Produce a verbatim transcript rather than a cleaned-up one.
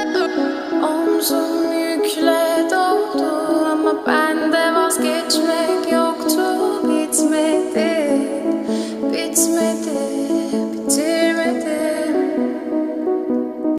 Omzum yükle doldu ama bende vazgeçmek yoktu. Bitmedi, bitmedi.